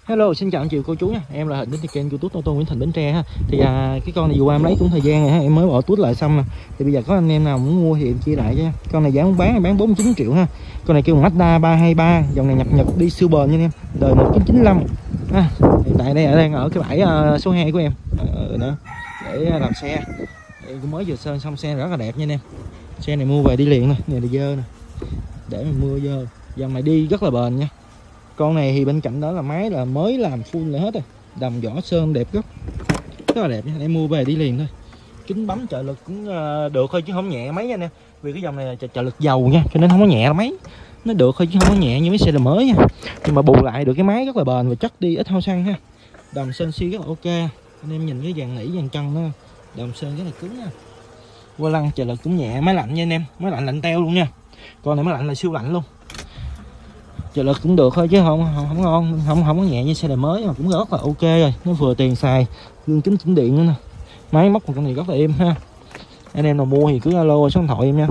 Hello, xin chào anh chị cô chú nha. Em là Hình đến từ kênh YouTube ô tô Nguyễn Thành Bến Tre ha. Thì cái con này dù em lấy cũng thời gian rồi ha, em mới bỏ túi lại xong nè. Thì bây giờ có anh em nào muốn mua thì em chia lại cho. Con này giá muốn bán 49 triệu ha. Con này kêu Mazda 323, dòng này nhập Nhật đi siêu bền nha em. Đời 1995. Ha. Hiện tại đây đang ở cái bãi số 2 của em. Nữa để làm xe. Em cũng mới vừa sơn xong xe rất là đẹp nha anh em. Xe này mua về đi liền nè, này là dơ nè. Để mà mưa dơ. Dòng này đi rất là bền nha. Con này thì bên cạnh đó là máy là mới làm full lại hết rồi, đầm vỏ sơn đẹp rất là đẹp nha. Em mua về đi liền thôi. Kính bấm trợ lực cũng được thôi chứ không nhẹ mấy nha anh em, vì cái dòng này là trợ lực dầu nha, cho nên không có nhẹ mấy, nó được thôi chứ không có nhẹ như mấy xe đời mới nha. Nhưng mà bù lại được cái máy rất là bền và chất đi ít hao xăng ha. Đầm sơn xi rất là ok. Anh em nhìn cái dàn nỉ dàn chân nó đầm sơn rất là cứng nha. Qua lăng trợ lực cũng nhẹ, máy lạnh nha anh em, máy lạnh lạnh teo luôn nha. Con này máy lạnh là siêu lạnh luôn. Trợ lực cũng được thôi chứ không có nhẹ như xe đời mới, mà cũng rất là ok rồi, nó vừa tiền xài, gương kính chỉnh điện nữa nè, máy móc của con này rất là êm ha. Anh em nào mua thì cứ alo số điện thoại em nha.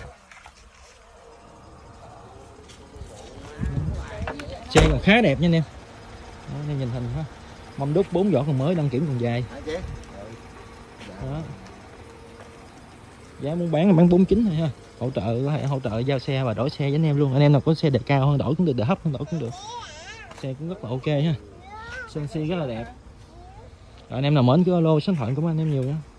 Xe còn khá đẹp nha anh em. Đó, anh em nhìn hình ha, mâm đúc 4 vỏ còn mới, đăng kiểm còn dài. Đó. Giá muốn bán là bán 49 thôi ha. Hỗ trợ giao xe và đổi xe với anh em luôn. Anh em nào có xe đẹp cao hơn đổi cũng được, đẹp hấp hơn đổi cũng được. Xe cũng rất là ok ha. Sơn si rất là đẹp. Rồi anh em nào mến cứ alo số điện thoại của anh em nhiều nha.